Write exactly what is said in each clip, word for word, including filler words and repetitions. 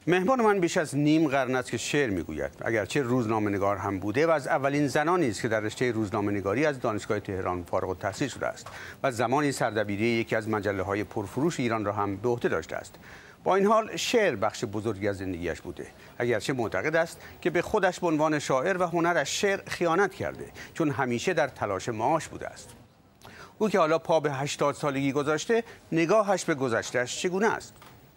مهمان من بیش از نیم قرن است که شعر میگوید. اگرچه روزنامه‌نگار هم بوده و از اولین زنانی است که در رشته روزنامه‌نگاری از دانشگاه تهران فارغ التحصیل شده است و زمانی سردبیری یکی از مجله‌های پرفروش ایران را هم به عهده داشته است. با این حال شعر بخش بزرگی از زندگیش بوده. اگرچه معتقد است که به خودش به عنوان شاعر و هنرش شعر خیانت کرده، چون همیشه در تلاش معاش بوده است. او که حالا پا به هشتاد سالگی گذاشته، نگاهش به گذشته‌اش چگونه است؟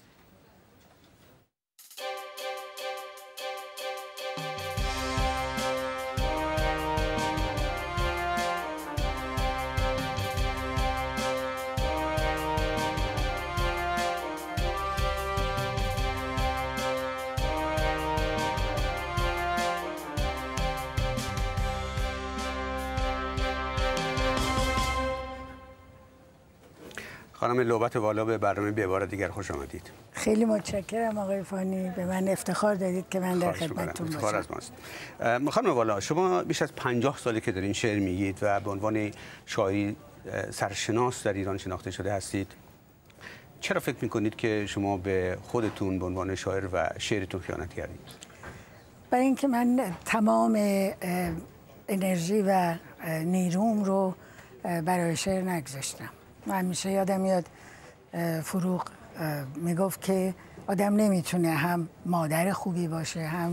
خانم لعبت والا، به برنامه به بار دیگر خوش آمدید. خیلی متشکرم آقای فانی، به من افتخار دادید که من در خدمتتون باشم. افتخار از ماست. خانم والا، شما بیش از پنجاه ساله که دارین شعر میگید و به عنوان شاعری سرشناس در ایران شناخته شده هستید. چرا فکر میکنید که شما به خودتون به عنوان شاعر و شعرتون خیانت کردید؟ برای اینکه من تمام انرژی و نیروم رو برای شعر نگذاشتم. من همیشه یادم میاد فروغ میگفت که آدم نمیتونه هم مادر خوبی باشه، هم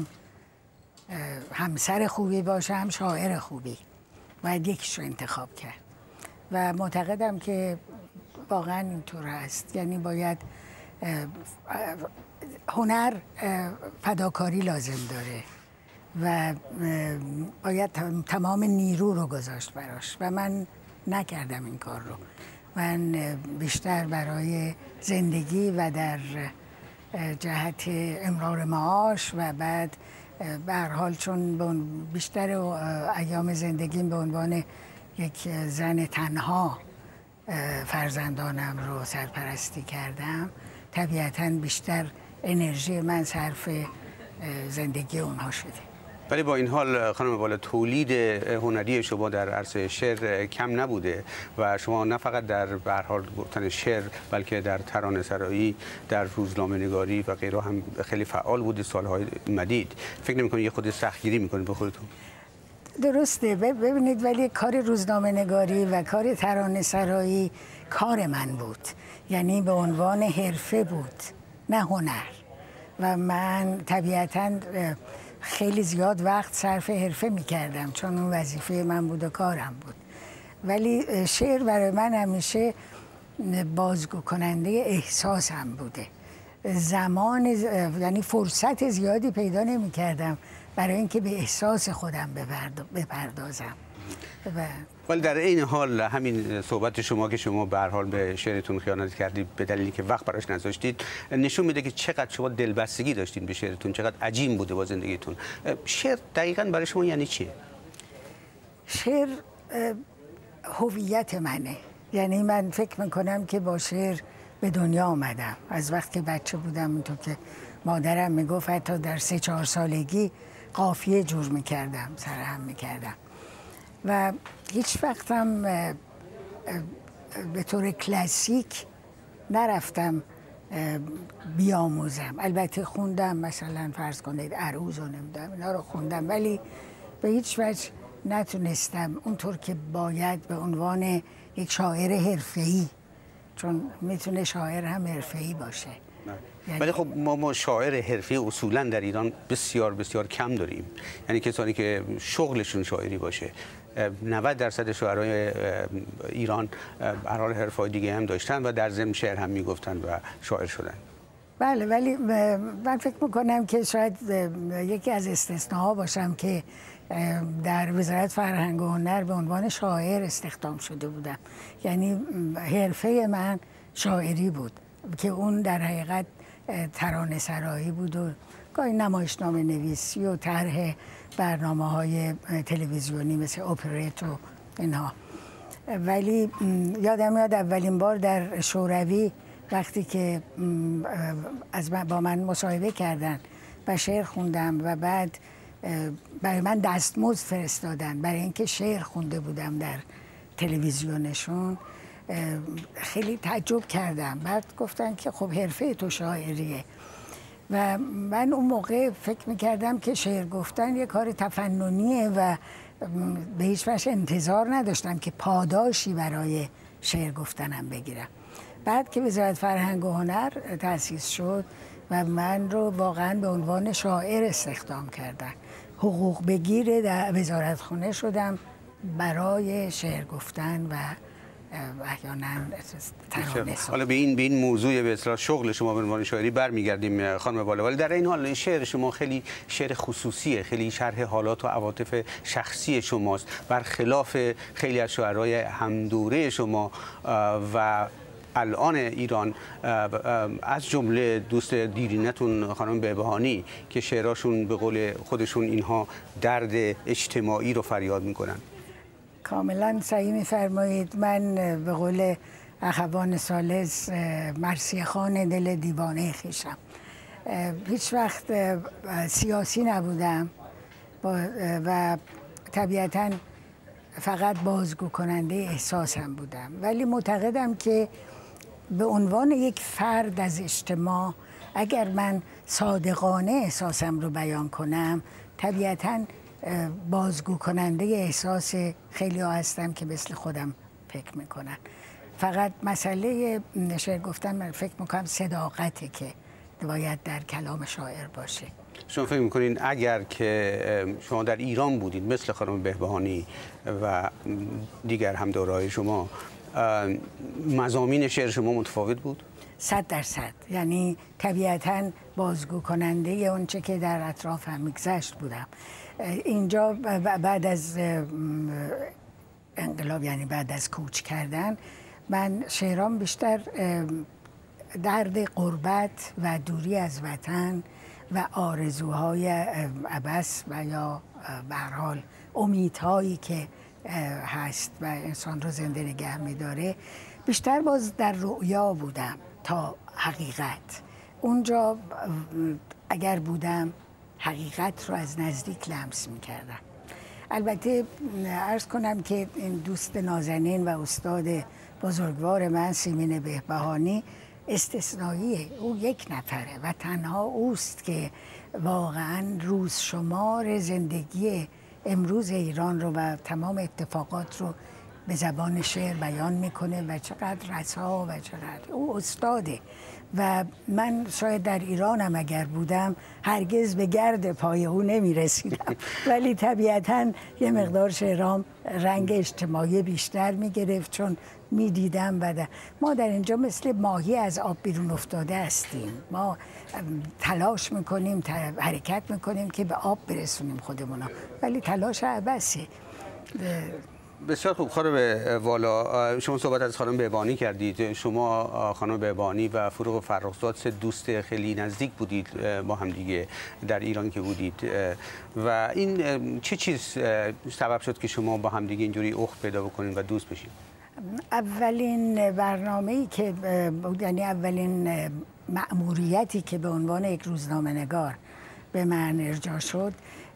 همسر خوبی باشه، هم شاعر خوبی. باید یکیش رو انتخاب کرد و معتقدم که واقعا اینطور هست. یعنی باید هنر فداکاری لازم داره و باید تمام نیرو رو گذاشت براش و من نکردم این کار رو. من بیشتر برای زندگی و در جهت امرار معاش و بعد به هر حال چون بیشتر ایام زندگیم به عنوان یک زن تنها فرزندانم رو سرپرستی کردم، طبیعتاً بیشتر انرژی من صرف زندگی اونها شده. ولی با این حال خانم والا، تولید هنری شما در عرصه شعر کم نبوده و شما نه فقط در به هر حال گفتن شعر بلکه در ترانه‌سرایی، در روزنامه‌نگاری و غیره هم خیلی فعال بودید سالهای مدید. فکر نمی‌کنید یه خود سختگیری می‌کنید به خودتون؟ درسته. ببینید، ولی کار روزنامه‌نگاری و کار ترانه‌سرایی کار من بود، یعنی به عنوان حرفه بود نه هنر و من طبیعتاً خیلی زیاد وقت صرف حرفه می کردم چون اون وظیفه من بود و کارم بود. ولی شعر برای من همیشه بازگو کننده احساسم بوده. زمان یعنی فرصت زیادی پیدا نمی کردم برای اینکه به احساس خودم بپردازم. و ولی در این حال همین صحبت شما که شما به هر حال به شعرتون خیانت کردید به دلیلی که وقت براش نذاشتید نشون میده که چقدر شما دلبستگی داشتین به شعرتون، چقدر عجین بوده با زندگیتون. شعر دقیقاً برای شما یعنی چیه؟ شعر هویت منه. یعنی من فکر میکنم که با شعر به دنیا آمدم. از وقت که بچه بودم، اونطور که مادرم میگفت حتی در سه چهار سالگی قافیه جور میکردم، سرهم میکردم و هیچ وقتم به طور کلاسیک نرفتم بیاموزم. البته خوندم، مثلا فرض کنید عروض و نمیدونم اینا رو خوندم، ولی به هیچ وجه نتونستم اونطور که باید به عنوان یک شاعر حرفه‌ای، چون میتونه شاعر هم حرفه‌ای باشه. یعنی ولی خب ما ما شاعر حرفه‌ای اصولا در ایران بسیار بسیار کم داریم. یعنی کسانی که شغلشون شاعری باشه. نود درصد شاعرای ایران هر حال حرفه‌های دیگه هم داشتن و در ضمن شعر هم میگفتن و شاعر شدن. بله، ولی من فکر میکنم که شاید یکی از استثناها باشم که در وزارت فرهنگ و هنر به عنوان شاعر استخدام شده بودم. یعنی حرفه من شاعری بود که اون در حقیقت ترانه سرایی بود و گاهی نمایشنامه نویسی و طرح برنامه‌های تلویزیونی مثل اپرت و اینها. ولی یادم میاد اولین بار در شوروی وقتی که از با من مصاحبه کردن و شعر خوندم و بعد برای من دستمزد فرستادن برای اینکه شعر خونده بودم در تلویزیونشون، خیلی تعجب کردم. بعد گفتن که خب حرفه تو شاعریه. و من اون موقع فکر میکردم که شعر گفتن یه کار تفننیه و به هیچ وجه انتظار نداشتم که پاداشی برای شعر گفتنم بگیرم. بعد که وزارت فرهنگ و هنر تأسیس شد و من رو واقعا به عنوان شاعر استخدام کردن، حقوق بگیر در وزارتخونه شدم برای شعر گفتن و احیانا ترانه. حالا به این به این موضوع به اصطلاح شغل شما به عنوان شاعری برمیگردیم خانم بالا، ولی در این حال شعر شما خیلی شعر خصوصیه، خیلی شرح حالات و عواطف شخصی شماست، برخلاف خیلی از شاعرای همدوره شما و الان ایران، از جمله دوست دیرینتون خانم بهبهانی که شعراشون به قول خودشون اینها درد اجتماعی رو فریاد میکنن. کاملا صحیح میفرمایید. من به قول اخوان ثالث مرثیه خان دل دیوانه خویشم. هیچ وقت سیاسی نبودم و طبیعتاً فقط بازگو کننده احساسم بودم، ولی معتقدم که به عنوان یک فرد از اجتماع اگر من صادقانه احساسم رو بیان کنم، طبیعتاً بازگو کننده احساس خیلی ها هستم که مثل خودم فکر میکنن. فقط مسئله شعر گفتن من فکر میکنم صداقته که باید در کلام شاعر باشه. شما فکر میکنین اگر که شما در ایران بودید مثل خانم بهبهانی و دیگر همدورای شما، مضامین شعر شما متفاوت بود؟ صد درصد. یعنی طبیعتاً بازگو کننده اونچه که در اطراف هم میگذشت بودم. اینجا بعد از انقلاب، یعنی بعد از کوچ کردن، من شعرام بیشتر درد غربت و دوری از وطن و آرزوهای عبث و یا به هر حال امیدهایی که هست و انسان رو زنده نگه می‌داره، بیشتر باز در رؤیا بودم تا حقیقت. اونجا اگر بودم حقیقت رو از نزدیک لمس می‌کردم. البته عرض کنم که این دوست نازنین و استاد بزرگوار من سیمین بهبهانی استثنائیه. او یک نفره و تنها اوست که واقعا روز شمار زندگی امروز ایران رو و تمام اتفاقات رو به زبان شعر بیان میکنه و چقدر رسا و چقدر او استاده. و من شاید در ایرانم اگر بودم هرگز به گرد پای او نمی رسیدم، ولی طبیعتاً یه مقدار شعرام رنگ اجتماعی بیشتر می گرفت چون می دیدم. و ما در اینجا مثل ماهی از آب بیرون افتاده هستیم. ما تلاش میکنیم، حرکت میکنیم که به آب برسونیم خودمون، ولی تلاش عبثه. بسیار خوب. خانم والا، شما صحبت از خانم بهبهانی کردید. شما خانم بهبهانی و فروغ فرخزاد سه دوست خیلی نزدیک بودید با هم دیگه در ایران که بودید و این چه چیز سبب شد که شما با هم دیگه اینجوری اخت پیدا بکنید و دوست بشید؟ اولین برنامه‌ای که یعنی اولین مأموریتی که به عنوان یک روزنامه‌نگار به من ارجاع شد،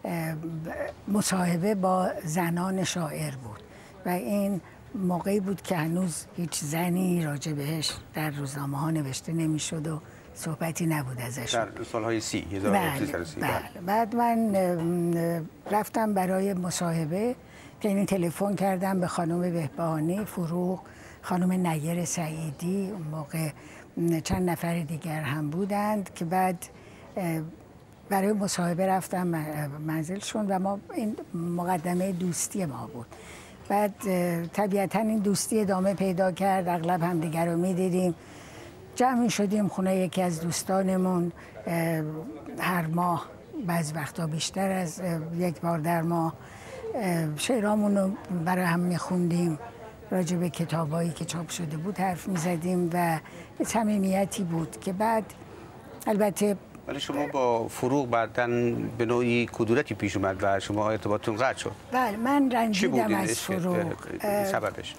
مصاحبه با زنان شاعر بود و این موقعی بود که هنوز هیچ زنی راجع بهش در روزنامه ها نوشته نمیشد و صحبتی نبود ازش. در سالهای سی هزار و هفتصد و سی. بله. بله. بعد من رفتم برای مصاحبه که این تلفن کردم به خانم بهبهانی، فروغ، خانم نیر سعیدی، اون موقع چند نفر دیگر هم بودند که بعد برای مصاحبه رفتم منزلشون و ما این مقدمه دوستی ما بود. بعد طبیعتا این دوستی ادامه پیدا کرد، اغلب هم دیگر رو میدیدیم. جمع شدیم خونه یکی از دوستانمون هر ماه، بعض وقتا بیشتر از یک بار در ماه، شعرامون رو برای هم میخوندیم، راجع به کتابایی که چاپ شده بود حرف میزدیم و صمیمیتی بود که بعد البته ولی شما با فروغ بعداً به نوعی کدورتی پیش اومد و شما ارتباطتون قطع شد. بله، من رنجیدم از فروغ. سببش؟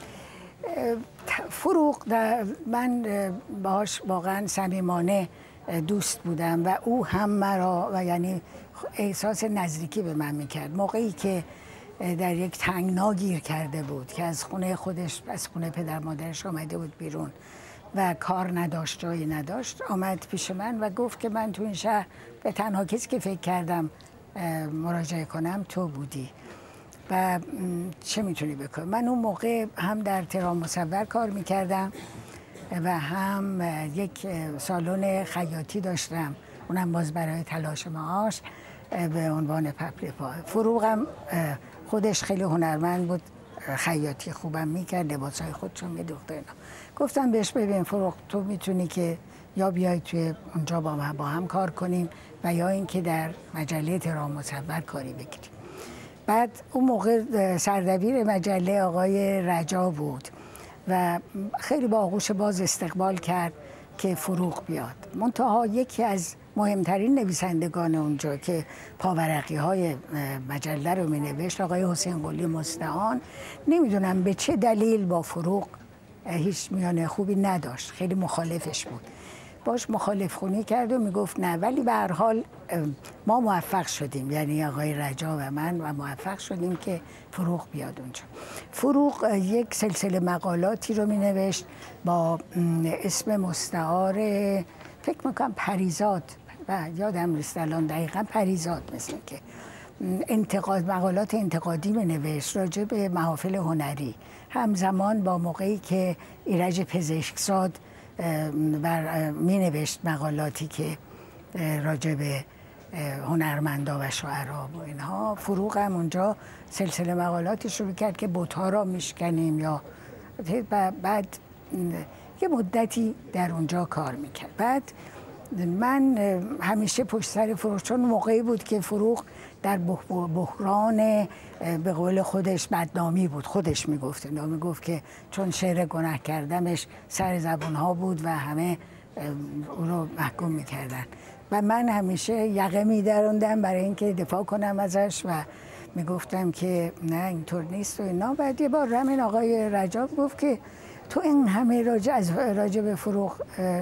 فروغ من باهاش واقعا صمیمانه دوست بودم و او هم مرا و یعنی احساس نزدیکی به من میکرد. موقعی که در یک تنگنا گیر کرده بود که از خونه خودش، از خونه پدر مادرش آمده بود بیرون و کار نداشت، جایی نداشت، آمد پیش من و گفت که من تو این شهر به تنها کسی که فکر کردم مراجعه کنم تو بودی و چه میتونی بکنی. من اون موقع هم در تهران مصور کار میکردم و هم یک سالن خیاطی داشتم، اونم باز برای تلاش معاش به عنوان پپلی پا. فروغم خودش خیلی هنرمند بود، خیاطی خوبم میکرد، لباسای خودشون میدوخت اینا. گفتم بهش ببین فروغ تو میتونی که یا بیای توی اونجا با هم با هم کار کنیم و یا اینکه در مجله تهران مصور کاری بگیریم. بعد اون موقع سردبیر مجله آقای رجا بود و خیلی با آغوش باز استقبال کرد که فروغ بیاد. منتها یکی از مهمترین نویسندگان اونجا که پاورقی های مجله رو می نوشت، آقای حسین قلی مستعان، نمیدونم به چه دلیل با فروغ هیچ میانه خوبی نداشت، خیلی مخالفش بود، باش مخالف خونی کرد و میگفت نه، ولی به هر حال ما موفق شدیم، یعنی آقای رجا و من و موفق شدیم که فروغ بیاد اونجا. فروغ یک سلسله مقالاتی رو می نوشت با اسم مستعار فکر میکنم پریزاد و یادم نیست الان دقیقا، پریزاد مثل که انتقاد، مقالات انتقادی می نوشت راجع به محافل هنری، همزمان با موقعی که ایرج پزشکزاد می نوشت مقالاتی که راجع به هنرمندا و شاعرها و اینها. فروغ هم اونجا سلسله مقالاتی شروع کرد که بت‌ها را میشکنیم یا بعد یه مدتی در اونجا کار میکرد. بعد من همیشه پشت سر فروغ، چون موقعی بود که فروغ در بحران به قول خودش بدنامی بود، خودش میگفت اینا، میگفت که چون شعر گناه کردمش سر زبونها بود و همه او رو محکوم میکردن و من همیشه یقه میدروندم برای اینکه دفاع کنم ازش و میگفتم که نه اینطور نیست و اینا. بعد یه بار همین آقای رجب گفت که تو این همه راجع از راجع به فروغ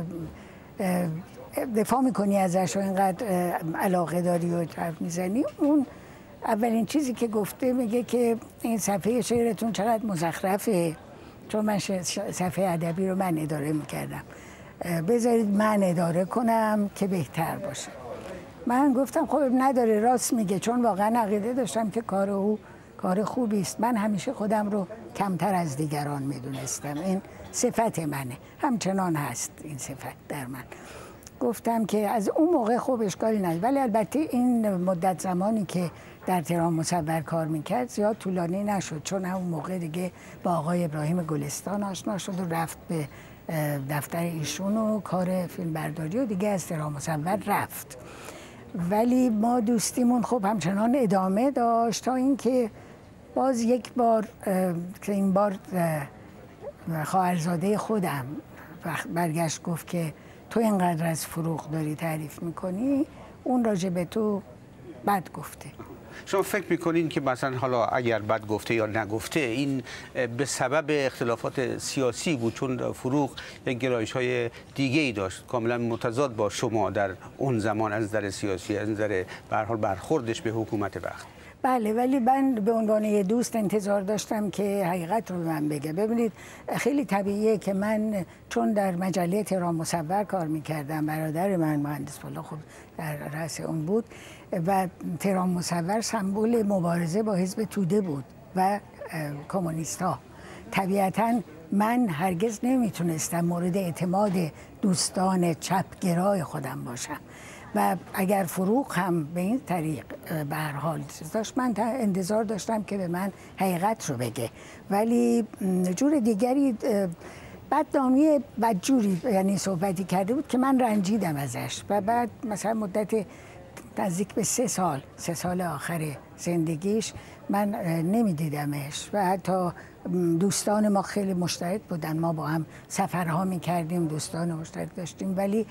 دفاع میکنی ازش و اینقدر علاقه داری و حرف میزنی. اون اولین چیزی که گفته میگه که این صفحه شعرتون چقدر مزخرفه، چون من صفحه ادبی رو من اداره میکردم، بذارید من اداره کنم که بهتر باشه. من گفتم خب نداره، راست میگه، چون واقعا عقیده داشتم که کار او کار خوبی است. من همیشه خودم رو کمتر از دیگران میدونستم، این صفت منه، همچنان هست این صفت در من. گفتم که از اون موقع خوب اشکالی نداره، ولی البته این مدت زمانی که در تهران مصور کار میکرد زیاد طولانی نشد، چون اون موقع دیگه با آقای ابراهیم گلستان آشنا شد و رفت به دفتر ایشون و کار فیلم برداری و دیگه از تهران مصور رفت. ولی ما دوستیمون خب همچنان ادامه داشت تا اینکه باز یک بار که این بار خواهرزاده خودم برگشت گفت که تو اینقدر از فروغ داری تعریف میکنی، اون راجع به تو بد گفته. شما فکر میکنین که مثلا حالا اگر بد گفته یا نگفته این به سبب اختلافات سیاسی بود، چون فروغ یک گرایش های دیگه ای داشت کاملا متضاد با شما در اون زمان از نظر سیاسی، از نظر به هر حال برخوردش به حکومت وقت؟ بله، ولی من به عنوان یه دوست انتظار داشتم که حقیقت رو به من بگه. ببینید خیلی طبیعیه که من چون در مجله تهران مصور کار میکردم، برادر من مهندس بالا خب در رأس اون بود و تهران مصور سمبل مبارزه با حزب توده بود و کمونیست ها، طبیعتاً من هرگز نمیتونستم مورد اعتماد دوستان چپگرای خودم باشم و اگر فروغ هم به این طریق به هر حال داشت، من انتظار داشتم که به من حقیقت رو بگه. ولی جور دیگری بدنامی بدجوری یعنی صحبتی کرده بود که من رنجیدم ازش و بعد مثلا مدت نزدیک به سه سال سه سال آخر زندگیش من نمیدیدمش و حتی دوستان ما خیلی مشترک بودن، ما با هم سفرها میکردیم، دوستان مشترک داشتیم، ولی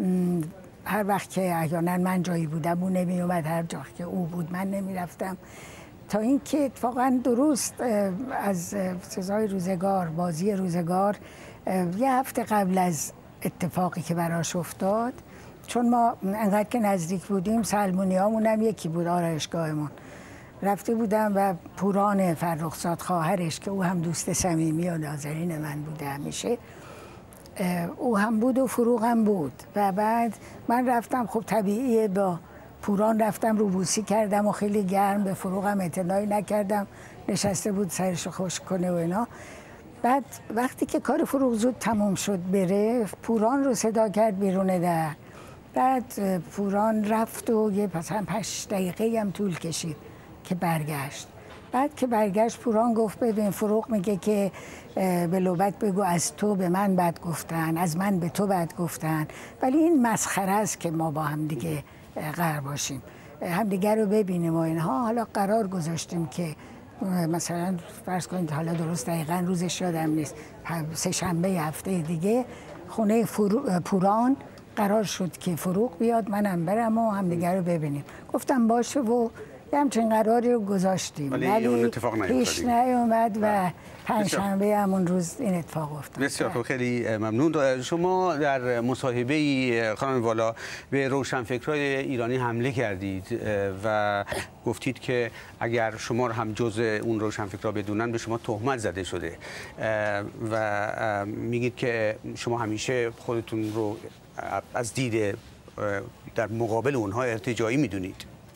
هر وقت که احیانا من جایی بودم اون نمی اومد، هر جا که او بود من نمی رفتم، تا اینکه اتفاقا درست از سزای روزگار، بازی روزگار، یه هفته قبل از اتفاقی که براش افتاد، چون ما انقدر که نزدیک بودیم سلمونیامون هم یکی بود، آرایشگاهمون، رفته بودم و پوران فرخزاد خواهرش که او هم دوست صمیمی و نازنین من بوده همیشه، او هم بود و فروغ هم بود و بعد من رفتم، خب طبیعیه، با پوران رفتم روبوسی کردم و خیلی گرم، به فروغ هم اعتنایی نکردم، نشسته بود سرش خوش کنه و اینا. بعد وقتی که کار فروغ زود تموم شد بره، پوران رو صدا کرد بیرون در. بعد پوران رفت و یه مثلا پنج دقیقه هم طول کشید که برگشت. بعد که برگشت پوران گفت ببین فروغ میگه که به لوبت بگو از تو به من بد گفتن، از من به تو بد گفتن، ولی این مسخره است که ما با هم دیگه قرار باشیم، همدیگه رو ببینیم و اینها. حالا قرار گذاشتیم که مثلا فرض کنید، حالا درست دقیقا روزش یادم نیست، سه شنبه هفته دیگه خونه پوران قرار شد که فروغ بیاد، منم برم و همدیگه رو ببینیم. گفتم باشه و یه همچین قراری رو گذاشتیم، ولی پیش نیومد و پنجشنبه همون روز این اتفاق افتاد. بسیار خوب، خیلی ممنون. شما در مصاحبه خانم والا به روشنفکرای ایرانی حمله کردید و گفتید که اگر شما رو هم جز اون روشنفکرا بدونن به شما تهمت زده شده و میگید که شما همیشه خودتون رو از دید در مقابل اونها ارتجاعی میدونید.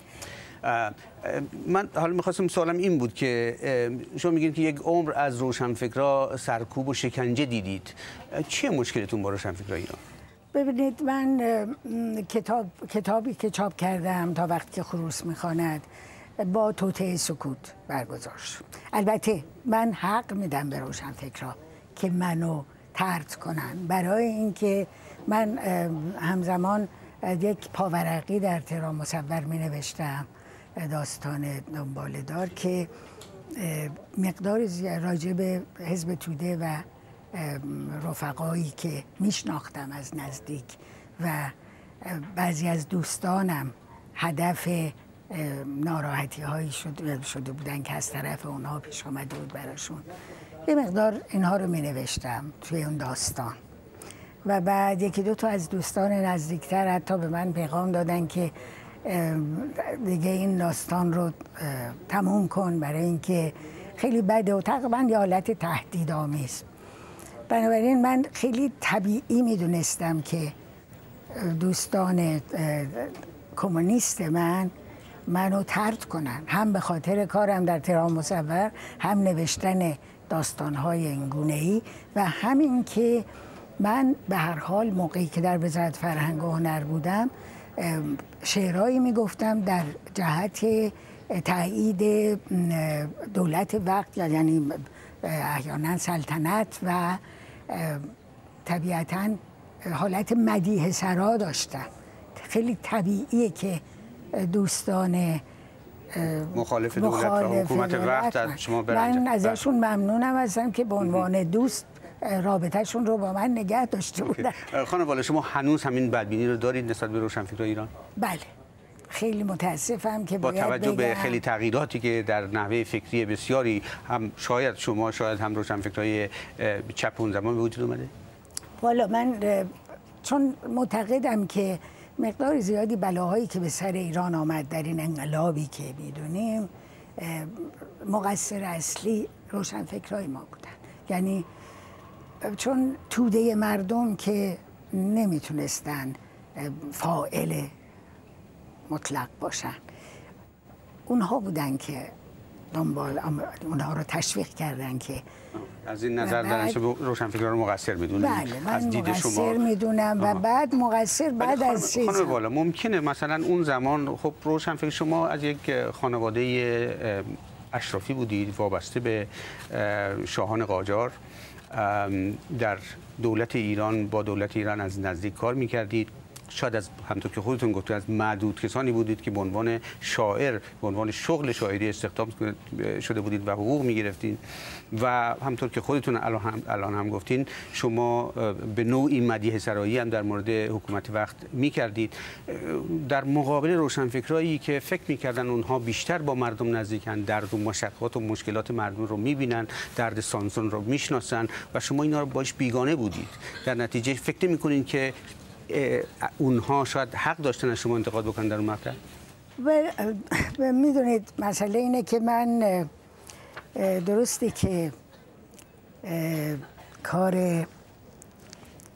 من حالا میخواستم سوالم این بود که شما میگید که یک عمر از روشنفکرا سرکوب و شکنجه دیدید، چیه مشکلتون با روشنفکرای ایران؟ ببینید، من کتاب کتابی که چاپ کردم تا وقتی که خروس میخواند با توطئه سکوت برگزار شد. البته من حق میدم به روشنفکرا که منو طرد کنن، برای اینکه من همزمان یک پاورقی در تهران مصور می نوشتم، داستان دنباله دار، که مقدار راجع به حزب توده و رفقایی که میشناختم از نزدیک و بعضی از دوستانم هدف ناراحتی هایی شده, شده بودن که از طرف اونها پیش آمده بود براشون، یه مقدار اینها رو می نوشتم توی اون داستان. و بعد یکی دو تا از دوستان نزدیکتر حتی به من پیغام دادن که دیگه این داستان رو تموم کن، برای اینکه خیلی بده و تقریبا یه حالت تهدیدآمیز. بنابراین من خیلی طبیعی میدونستم که دوستان کمونیست من منو طرد کنن، هم به خاطر کارم در تهران مصور، هم نوشتن داستان‌های اینگونه‌ای و همین که من به هر حال موقعی که در وزارت فرهنگ و هنر بودم شعرهایی میگفتم در جهت تایید دولت وقت، یعنی احیانا سلطنت، و طبیعتا حالت مدیح سرا داشتم. خیلی طبیعیه که دوستان مخالف دولت و حکومت وقت از شما برنجن. من ازشون ممنونم هستم که به عنوان دوست رابطهشون رو با من نگه داشته بودن. خانم والا، شما هنوز همین بدبینی رو دارید نسبت به روشنفکرای ایران؟ بله، خیلی متاسفم که با باید توجه بگم به خیلی تغییراتی که در نحوه فکری بسیاری هم شاید شما شاید هم روشنفکرای چپ اون زمان به وجود اومده. والا من چون معتقدم که مقدار زیادی بلاهایی که به سر ایران آمد در این انقلابی که میدونیم مقصر اصلی روشنفکرای ما بودن. یعنی چون توده مردم که نمیتونستن فاعل مطلق باشن، اونها بودن که دنبال اونها رو تشویق کردن که از این نظر در روشنفکران رو مقصر میدونید. بله، من از دید مقصر شما میدونم و بعد مقصر بعد از چیز. خانم والا، ممکنه مثلا اون زمان خب روشنفکر شما از یک خانواده اشرافی بودید، وابسته به شاهان قاجار، در دولت ایران با دولت ایران از نزدیک کار میکردید، شاید از همونطور که خودتون گفتید از معدود کسانی بودید که به عنوان شاعر، به عنوان شغل شاعری استخدام شده بودید و حقوق میگرفتید و همونطور که خودتون الان هم, الان هم گفتین شما به نوعی مدیح سرایی هم در مورد حکومت وقت میکردید، در مقابل روشنفکرایی که فکر میکردن اونها بیشتر با مردم نزدیکن، درد و مشقات و مشکلات مردم رو میبینن، درد سانسون رو میشناسن و شما اینا رو باش بیگانه بودید. در نتیجه فکر نمی‌کنید که اونها شاید حق داشتن از شما انتقاد بکنن در اون مقطع؟ میدونید مسئله اینه که من درسته که کار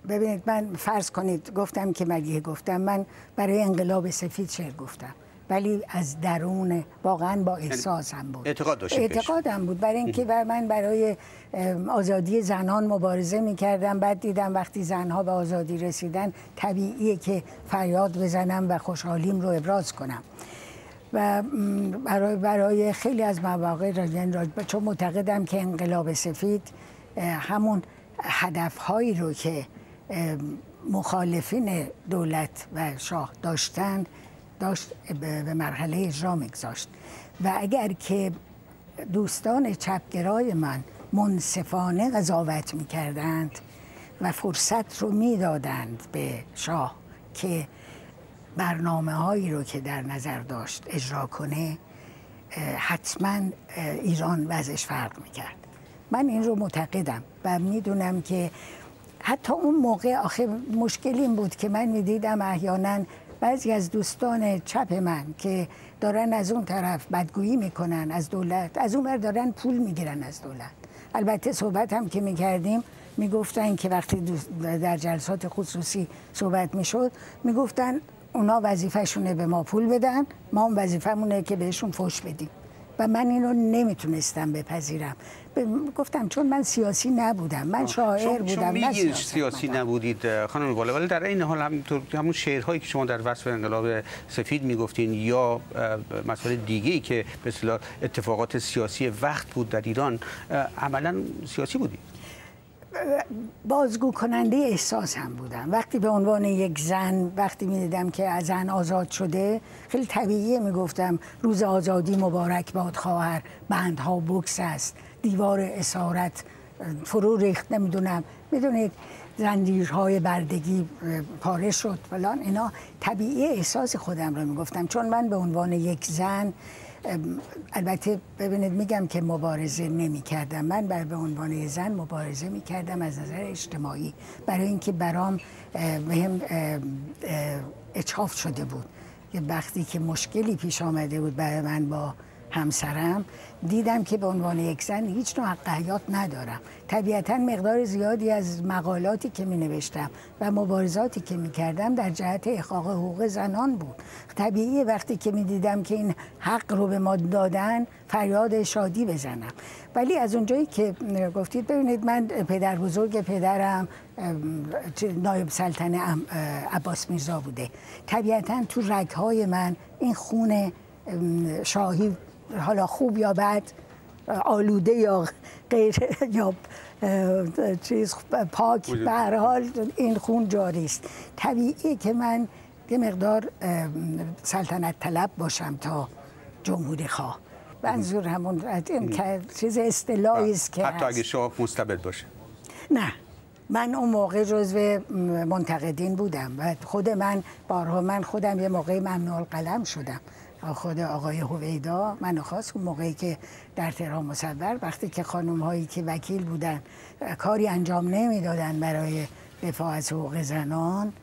ببینید من فرض کنید گفتم که مدیحه گفتم، من برای انقلاب سفید شعر گفتم، ولی از درون واقعا با احساسم بود، اعتقاد داشتید اعتقادم بود برای اینکه من برای آزادی زنان مبارزه می‌کردم. بعد دیدم وقتی زنها به آزادی رسیدن طبیعیه که فریاد بزنم و خوشحالیم رو ابراز کنم. و برای برای خیلی از مواقع چون معتقدم که انقلاب سفید همون هدف‌هایی رو که مخالفین دولت و شاه داشتن داشت به مرحله اجرا میگذاشت. و اگر که دوستان چپگرای من منصفانه قضاوت میکردند و فرصت رو میدادند به شاه که برنامه هایی رو که در نظر داشت اجرا کنه، حتما ایران وضعش فرق میکرد. من این رو معتقدم و میدونم که حتی اون موقع آخه مشکل این بود که من میدیدم احیانا بعضی از دوستان چپ من که دارن از اون طرف بدگویی میکنن از دولت، از اون ور دارن پول میگیرن از دولت. البته صحبت هم که میکردیم میگفتن که وقتی در جلسات خصوصی صحبت میشد میگفتن اونا وظیفه‌شونه به ما پول بدن، ما هم وظیفه‌مونه که بهشون فوش بدیم. و من اینو نمیتونستم بپذیرم. گفتم چون من سیاسی نبودم، من شاعر بودم، نه سیاسی, سیاسی نبودید خانم واله، ولی در این حال هم همون شعرهایی که شما در وصف انقلاب سفید میگفتین یا مسائل دیگه‌ای که به اصطلاح اتفاقات سیاسی وقت بود در ایران عملاً سیاسی بودید. بازگو کننده احساس هم بودم. وقتی به عنوان یک زن وقتی می‌دیدم که از زن آزاد شده، خیلی طبیعیه میگفتم روز آزادی مبارک باد خواهر، بندها بکس است، دیوار اسارت فرو ریخت، نمیدونم میدونید زنجیرهای بردگی پاره شد فلان. اینا طبیعی احساس خودم رو میگفتم، چون من به عنوان یک زن، البته ببینید میگم که مبارزه نمی کردم، من بر به عنوان زن مبارزه می کردم از نظر اجتماعی، برای اینکه برام بهم اچاف شده بود که وقتی که مشکلی پیش آمده بود برای من با همسرم، دیدم که به عنوان یک زن هیچ نوع حق حیات ندارم. طبیعتاً مقدار زیادی از مقالاتی که می نوشتم و مبارزاتی که می کردم در جهت احقاق حقوق زنان بود. طبیعیه وقتی که می دیدم که این حق رو به ما دادن فریاد شادی بزنم. ولی از اونجایی که گفتید، ببینید من پدر بزرگ پدرم نایب سلطنه عباس میرزا بوده. طبیعتاً تو رگ‌های من این خون شاهی، حالا خوب یا بد، آلوده یا غیر یا چیز پاک، به هر حال این خون جاری است. طبیعیه که من یه مقدار سلطنت طلب باشم تا جمهوری خواه. منظور همون این چیز اصطلاحی است که حتی اگه شاه مستبد باشه. نه، من اون موقع جزو منتقدین بودم و خود من بارها من خودم یه موقع ممنوع القلم شدم. خود آقای هویدا منو خواست اون موقعی که در تهران مصور، وقتی که خانم هایی که وکیل بودن کاری انجام نمیدادن برای دفاع از حقوق زنان،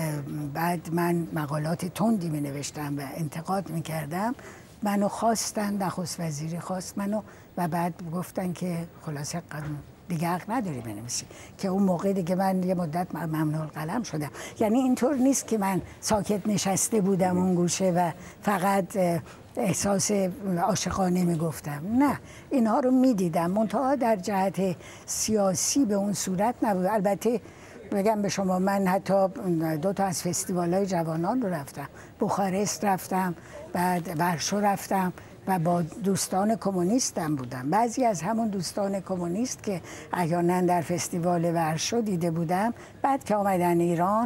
بعد من مقالات تندی می نوشتم و انتقاد می کردم، منو خواستن، نخست وزیری خواست منو و بعد گفتن که خلاصه قانون دیگه حق نداری بنویسی، که اون موقع دیگه من یه مدت ممنوع القلم شدم. یعنی اینطور نیست که من ساکت نشسته بودم اون گوشه و فقط احساس عاشقانه میگفتم، نه، اینها رو میدیدم، منتها در جهت سیاسی به اون صورت نبود. البته بگم به شما من حتی دو تا از فستیوال‌های جوانان رو رفتم، بخارست رفتم، بعد ورشو رفتم و با دوستان کمونیستم بودم. بعضی از همون دوستان کمونیست که احیانا در فستیوال ورشو دیده بودم، بعد که آمدن ایران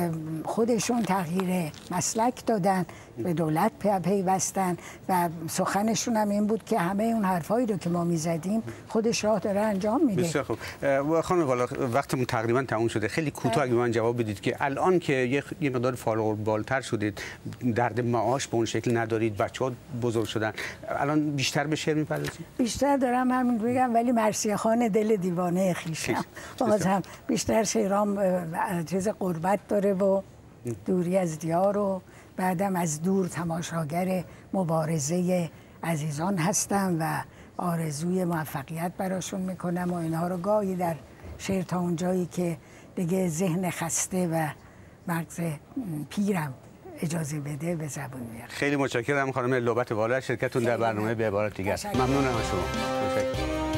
خودشون تغییر مسلک دادن، به دولت پیوستن و سخنشون هم این بود که همه اون حرفایی رو که ما میزدیم خودش راه داره انجام میده. بسیار خوب. خانم والا وقتمون تقریبا تموم شده، خیلی کوتاه اگه من جواب بدید که الان که یه مقدار فارغ بالتر شدید، درد معاش به اون شکل ندارید، بچه‌ها بزرگ شدن، الان بیشتر به شعر میپردازید؟ بیشتر دارم همین بگم، ولی مرثیه خان دل دیوانه خویشم. بازم بیشتر شعرام چیز غربت داره و دوری از دیار و بعدم از دور تماشاگر مبارزه عزیزان هستم و آرزوی موفقیت براشون میکنم و اینها رو گاهی در شعر تا اونجایی که دیگه ذهن خسته و مغز پیرم اجازه بده به زبون میارم. خیلی متشکرم خانم لعبت والا، شرکتتون در برنامه به عبارت دیگر. ممنونم از شما. متشکرم.